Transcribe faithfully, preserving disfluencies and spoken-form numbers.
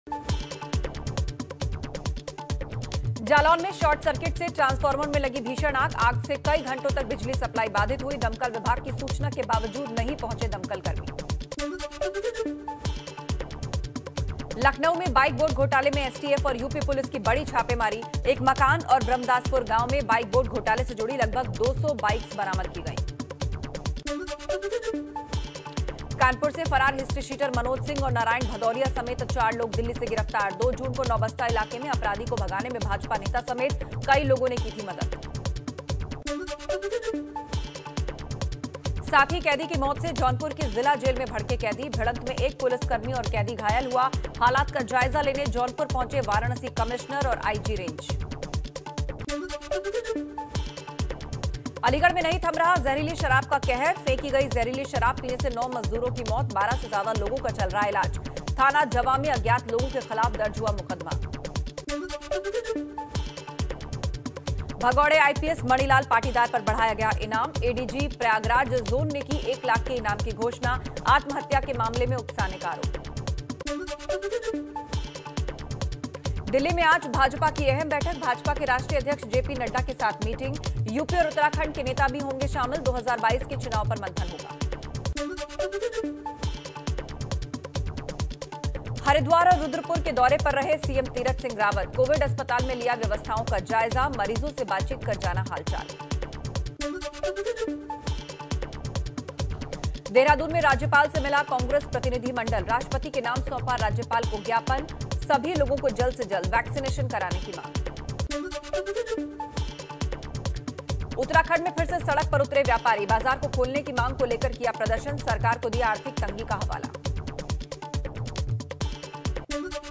जालौन में short circuit से transformer में लगी भीषण आग आग से कई घंटों तक बिजली सप्लाई बाधित हुई। दमकल विभाग की सूचना के बावजूद नहीं पहुंचे दमकल कर्मी। लखनऊ में बाइक बोर्ड घोटाले में एसटीएफ और यूपी पुलिस की बड़ी छापेमारी। एक मकान और ब्रह्मदासपुर गांव में बाइक बोर्ड घोटाले से जुड़ी लगभग दो सौ बाइक्स बरामद की गई। कानपुर से फरार हिस्ट्री शीटर मनोज सिंह और नारायण भदौरिया समेत चार लोग दिल्ली से गिरफ्तार। दो जून को नौबस्ता इलाके में अपराधी को भगाने में भाजपा नेता समेत कई लोगों ने की थी मदद। साथी कैदी की मौत से जौनपुर की जिला जेल में भड़के कैदी। भिड़ंत में एक पुलिसकर्मी और कैदी घायल हुआ। हालात का जायजा लेने जौनपुर पहुंचे वाराणसी कमिश्नर और आईजी रेंज। अलीगढ़ में नहीं थम रहा जहरीली शराब का कहर। फेंकी गई जहरीली शराब पीने से नौ मजदूरों की मौत। बारह से ज्यादा लोगों का चल रहा इलाज। थाना जवा में अज्ञात लोगों के खिलाफ दर्ज हुआ मुकदमा। भगौड़े आईपीएस मणिलाल पाटीदार पर बढ़ाया गया इनाम। एडीजी प्रयागराज जोन ने की एक लाख के इनाम की घोषणा। आत्महत्या के मामले में उकसाने का आरोप। दिल्ली में आज भाजपा की अहम बैठक। भाजपा के राष्ट्रीय अध्यक्ष जेपी नड्डा के साथ मीटिंग। यूपी और उत्तराखंड के नेता भी होंगे शामिल। दो हज़ार बाईस के चुनाव पर मंथन होगा। हरिद्वार और रुद्रपुर के दौरे पर रहे सीएम तीरथ सिंह रावत। कोविड अस्पताल में लिया व्यवस्थाओं का जायजा। मरीजों से बातचीत कर जाना हालचाल। देहरादून में राज्यपाल से मिला कांग्रेस प्रतिनिधि मंडल। राष्ट्रपति के नाम सौंपा राज्यपाल को ज्ञापन। सभी लोगों को जल्द से जल्द वैक्सीनेशन कराने की मांग। उत्तराखंड में फिर से सड़क पर उतरे व्यापारी। बाजार को खोलने की मांग को लेकर किया प्रदर्शन। सरकार को दिया आर्थिक तंगी का हवाला।